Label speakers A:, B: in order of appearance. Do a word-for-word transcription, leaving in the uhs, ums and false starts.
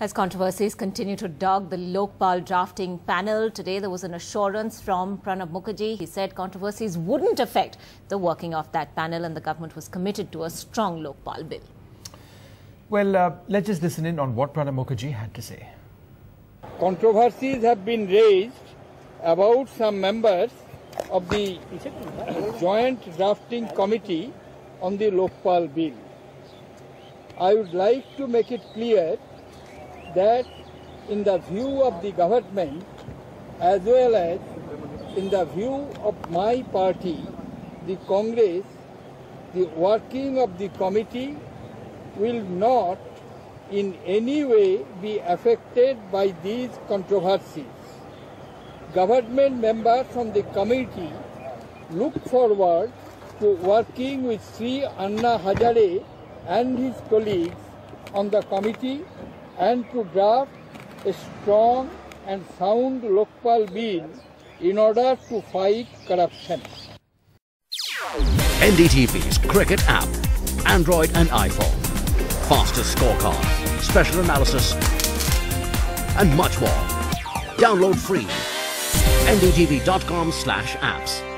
A: As controversies continue to dog the Lokpal drafting panel, today there was an assurance from Pranab Mukherjee. He said controversies wouldn't affect the working of that panel and the government was committed to a strong Lokpal bill.
B: Well, uh, let's just listen in on what Pranab Mukherjee had to say.
C: Controversies have been raised about some members of the Joint Drafting Committee on the Lokpal bill. I would like to make it clear that in the view of the government as well as in the view of my party, the Congress, the working of the committee will not in any way be affected by these controversies. Government members from the committee look forward to working with Sri Anna Hazare and his colleagues on the committee and to draft a strong and sound Lokpal bill in order to fight corruption.
D: N D T V's Cricket app, Android and iPhone, fastest scorecard, special analysis and much more. Download free. N D T V dot com slash apps.